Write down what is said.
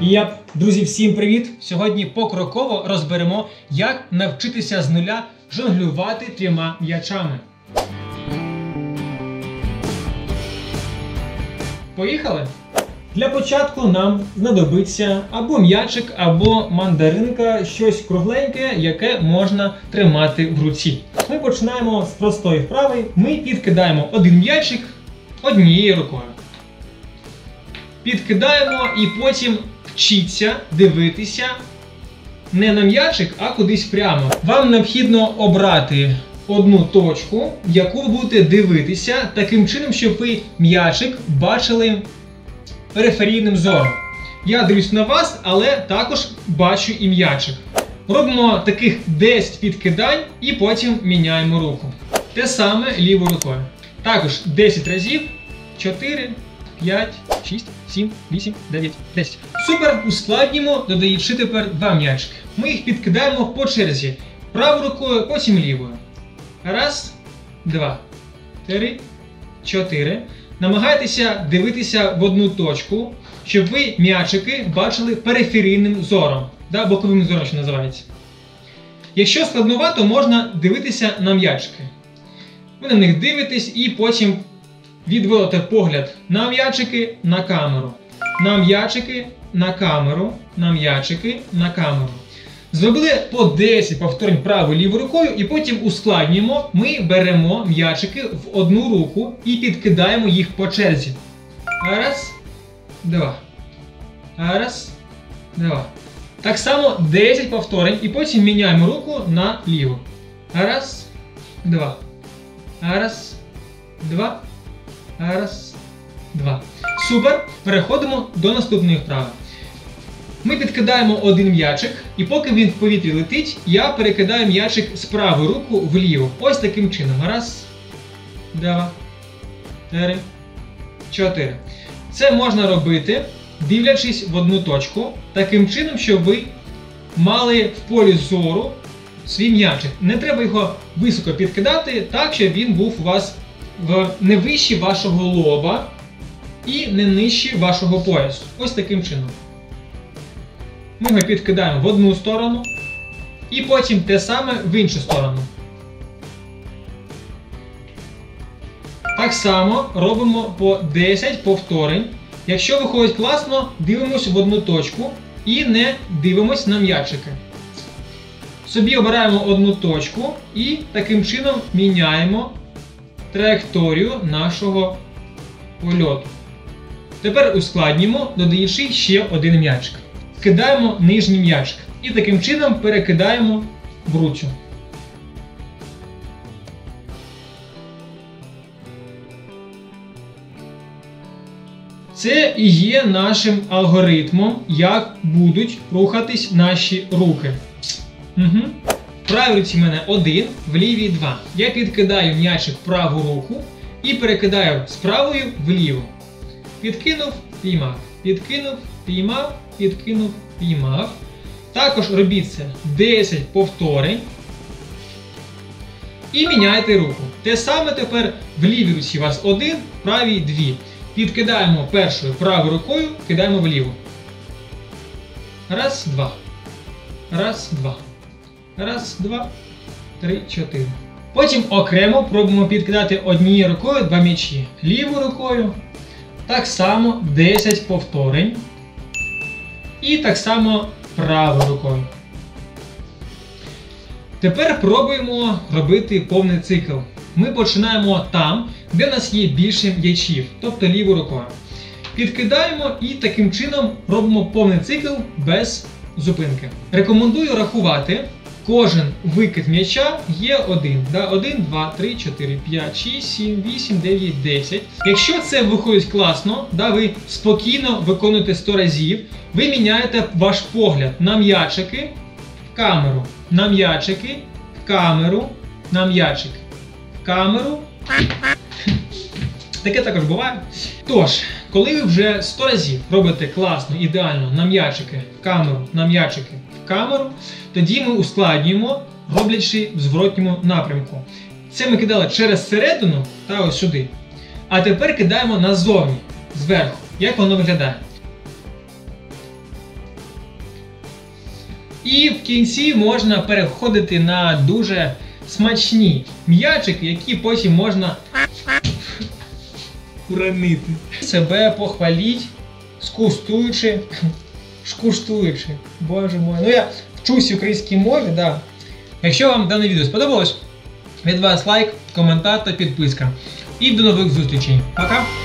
Друзі, всім привіт! Сьогодні покроково розберемо, як навчитися з нуля жонглювати 3 м'ячами. Поїхали? Для початку нам знадобиться або м'ячик, або мандаринка, щось кругленьке, яке можна тримати в руці. Ми починаємо з простої вправи. Ми підкидаємо один м'ячик однією рукою. Підкидаємо і потім вчіться дивитися не на м'ячик, а кудись прямо. Вам необхідно обрати одну точку, в яку ви будете дивитися, таким чином, щоб ви м'ячик бачили периферійним зором. Я дивлюсь на вас, але також бачу і м'ячик. Робимо таких 10 підкидань і потім міняємо руку. Те саме лівою рукою. Також 10 разів. 4, 5, 6, 7, 8, 9, 10. Супер! Ускладнімо, додаючи тепер 2 м'ячики. Ми їх підкидаємо по черзі. Правою рукою, потім лівою. Раз, 2, 3, 4. Намагайтеся дивитися в одну точку, щоб ви м'ячики бачили периферійним зором. Боковим зором, що називається. Якщо складновато, можна дивитися на м'ячики. Ви на них дивитесь і потім відводите погляд на м'ячики, на камеру. На м'ячики, на камеру, на м'ячики, на камеру. Зробили по 10 повторень правою-лівою рукою і потім ускладнюємо. Ми беремо м'ячики в одну руку і підкидаємо їх по черзі. Раз, 2. Раз, 2. Так само 10 повторень і потім міняємо руку на ліву. Раз, 2. Раз, 2. Раз, 2. Супер! Переходимо до наступної вправи. Ми підкидаємо один м'ячик, і поки він в повітрі летить, я перекидаю м'ячик з правої руки вліву. Ось таким чином. Раз, 2, 3, 4. Це можна робити, дивлячись в одну точку, таким чином, щоб ви мали в полі зору свій м'ячик. Не треба його високо підкидати, так, щоб він був у вас не вище вашого лоба і не нижче вашого поясу. Ось таким чином. Ми його підкидаємо в одну сторону і потім те саме в іншу сторону. Так само робимо по 10 повторень. Якщо виходить класно, дивимося в одну точку і не дивимося на м'ячики. Собі обираємо одну точку і таким чином міняємо траєкторію нашого польоту. Тепер ускладнімо, додаючи ще один м'ячик. Кидаємо нижній м'ячик і таким чином перекидаємо в руцю. Це і є нашим алгоритмом, як будуть рухатись наші руки. В правій руці в мене 1, в лівій 2. Я підкидаю м'ячик в праву руку і перекидаю з правої в ліву. Підкинув, піймав, підкинув, піймав, підкинув, піймав. Також робіть це 10 повторень. І міняйте руку. Те саме тепер в лівій руці у вас 1, в правій 2. Підкидаємо першою правою рукою, кидаємо в ліву. Раз, 2. Раз, 2. Раз, 2, 3, 4. Потім окремо пробуємо підкидати однією рукою 2 м'ячі. Лівою рукою. Так само 10 повторень. І так само правою рукою. Тепер пробуємо робити повний цикл. Ми починаємо там, де у нас є більше м'ячів, тобто лівою рукою. Підкидаємо і таким чином робимо повний цикл без зупинки. Рекомендую рахувати. Кожен викид м'яча є 1. 1, 2, 3, 4, 5, 6, 7, 8, 9, 10. Якщо це виходить класно, ви спокійно виконуєте 100 разів, ви міняєте ваш погляд на м'ячики, в камеру, на м'ячики, в камеру, на м'ячики, в камеру. Таке також буває. Тож, коли ви вже 100 разів робите класно, ідеально на м'ячики, в камеру, на м'ячики, в камеру, тоді ми ускладнюємо, роблячи в зворотньому напрямку. Це ми кидали через середину та ось сюди. А тепер кидаємо назовні, зверху. Як воно виглядає? І в кінці можна переходити на дуже смачні м'ячики, які потім можна уронити. Себе похваліть, шкуштуючи. Боже мой. Ну я вчусь українській мові, да. Якщо вам дане відео сподобалось, від вас лайк, коментар та підписка. І до нових зустрічей. Пока!